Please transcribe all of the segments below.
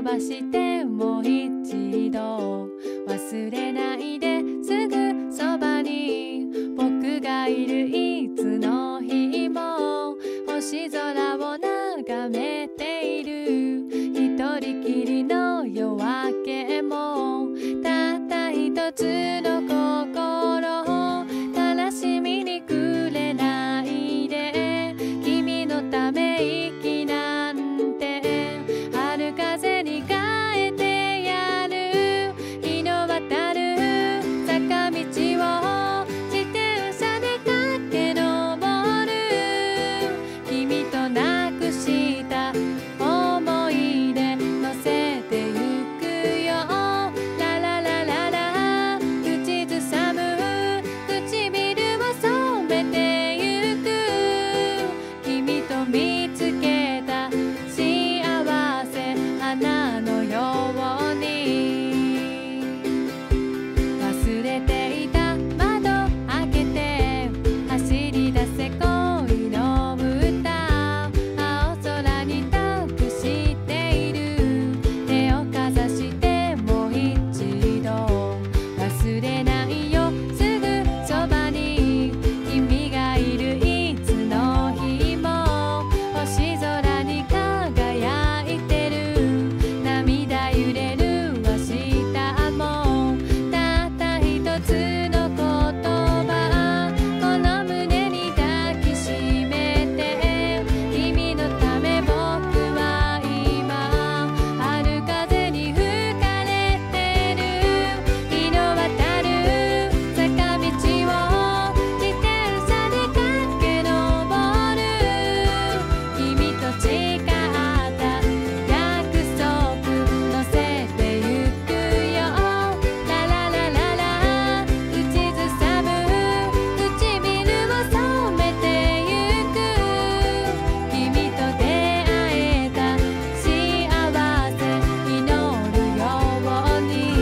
ばしてもう一度忘れないですぐそばに僕がいるいつの日も星空を眺めている一人きりの夜明けもたった一つの心悲しみにくれないで君のため息なんて春風に変えてやる日の渡る坂道を自転車で駆け上る君となくした思い出乗せてゆくよラララララ口ずさむ唇を染めてゆく君と見つけた幸せ花のように忘れていた窓開けて走り出せ恋の歌青空に託している手をかざしてもう一度忘れないよすぐそばに君がいるいつの日も星空に輝いてる涙揺れる明日もたった一つの言葉この胸に抱きしめて君のため僕は今春風に吹かれてる日の渡る坂道を自転車で駆け上る君と誓った約束乗せてゆくよラララララ口ずさむ唇を染めてゆく君と出会えた幸せ祈るように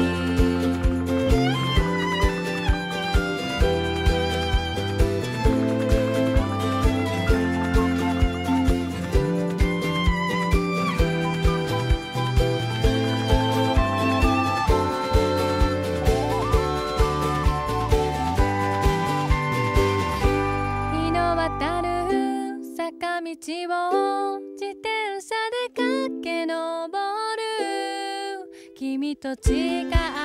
日の渡る坂道を自転車で駆け上る君と誓った